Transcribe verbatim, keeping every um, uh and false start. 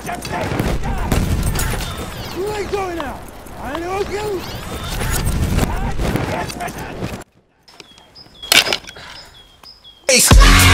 You ain't going out! I know you! Hey.